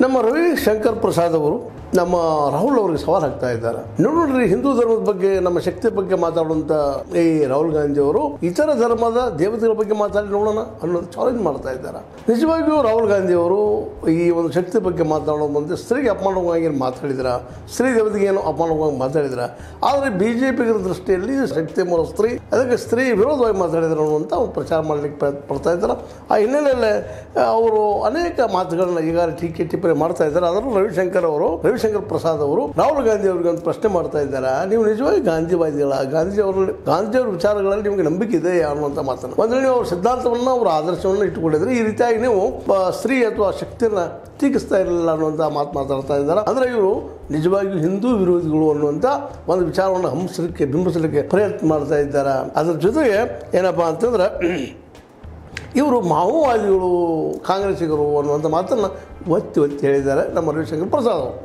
ನಮ್ಮ ರವಿಶಂಕರ್ ಪ್ರಸಾದ್ ಅವರು ನಮ್ಮ ರಾಹುಲ್ ಅವರಿಗೆ ಸವಾಲು ಹಾಕ್ತಾ ಇದ್ದಾರೆ. ನೋಡ್ರಿ, ಹಿಂದೂ ಧರ್ಮದ ಬಗ್ಗೆ, ನಮ್ಮ ಶಕ್ತಿ ಬಗ್ಗೆ ಮಾತಾಡುವಂತ ಈ ರಾಹುಲ್ ಗಾಂಧಿ ಅವರು ಇತರ ಧರ್ಮದ ದೇವತೆಗಳ ಬಗ್ಗೆ ಮಾತಾಡಿ ನೋಡೋಣ ಅನ್ನೋದು ಚಾಲೆಂಜ್ ಮಾಡ್ತಾ ಇದ್ದಾರೆ. ನಿಜವಾಗಿಯೂ ರಾಹುಲ್ ಗಾಂಧಿ ಅವರು ಈ ಒಂದು ಶಕ್ತಿ ಬಗ್ಗೆ ಮಾತಾಡೋ ಮುಂದೆ ಸ್ತ್ರೀಗೆ ಅಪಮಾನವಾಗಿ ಮಾತಾಡಿದ್ರ, ಸ್ತ್ರೀ ದೇವತೆಗೆ ಏನು ಅಪಮಾನವಾಗಿ ಮಾತಾಡಿದ್ರ. ಆದರೆ ಬಿಜೆಪಿಗರ ದೃಷ್ಟಿಯಲ್ಲಿ ಶಕ್ತಿ ಮೂಲ ಸ್ತ್ರೀ, ಅದಕ್ಕೆ ಸ್ತ್ರೀ ವಿರೋಧವಾಗಿ ಮಾತಾಡಿದ್ರು ಅನ್ನುವಂಥ ಒಂದು ಪ್ರಚಾರ ಮಾಡಲಿಕ್ಕೆ ಪ್ರಯತ್ನ ಪಡ್ತಾ ಇದ್ದಾರೆ. ಆ ಹಿನ್ನೆಲೆಯಲ್ಲಿ ಅವರು ಅನೇಕ ಮಾತುಗಳನ್ನ ಈಗ ಟೀಕೆ ಟಿಪ್ಪಣಿ ಮಾಡ್ತಾ ಇದ್ದಾರೆ. ಅದರಲ್ಲೂ ರವಿಶಂಕರ್ ಪ್ರಸಾದ್ ಅವರು ರಾಹುಲ್ ಗಾಂಧಿ ಅವರಿಗೆ ಒಂದು ಪ್ರಶ್ನೆ ಮಾಡ್ತಾ ಇದ್ದಾರೆ, ನೀವು ನಿಜವಾಗಿ ಗಾಂಧಿವಾದಿಗಳ, ಗಾಂಧಿಯವ್ರ ವಿಚಾರಗಳಲ್ಲಿ ನಿಮಗೆ ನಂಬಿಕೆ ಇದೆ ಅನ್ನುವಂಥ ಮಾತನ್ನು, ಒಂದು ನೀವು ಅವ್ರ ಸಿದ್ಧಾಂತವನ್ನು, ಅವರ ಆದರ್ಶವನ್ನು ಇಟ್ಟುಕೊಂಡಿದ್ರೆ ಈ ರೀತಿಯಾಗಿ ನೀವು ಸ್ತ್ರೀ ಅಥವಾ ಶಕ್ತಿಯನ್ನ ಟೀಕಿಸ್ತಾ ಇರಲಿಲ್ಲ ಅನ್ನುವಂಥ ಮಾತಾಡ್ತಾ ಇದ್ದಾರೆ. ಅಂದರೆ ಇವರು ನಿಜವಾಗಿಯೂ ಹಿಂದೂ ವಿರೋಧಿಗಳು ಅನ್ನುವಂಥ ಒಂದು ವಿಚಾರವನ್ನು ಬಿಂಬಿಸಲಿಕ್ಕೆ ಪ್ರಯತ್ನ ಮಾಡ್ತಾ ಇದ್ದಾರೆ. ಅದರ ಜೊತೆಗೆ ಏನಪ್ಪಾ ಅಂತಂದ್ರೆ ಇವರು ಮಾವೋವಾದಿಗಳು, ಕಾಂಗ್ರೆಸ್ಸಿಗರು ಅನ್ನುವಂಥ ಮಾತನ್ನು ಒತ್ತಿ ಹೇಳಿದ್ದಾರೆ ನಮ್ಮ ರವಿಶಂಕರ್ ಪ್ರಸಾದ್ ಅವರು.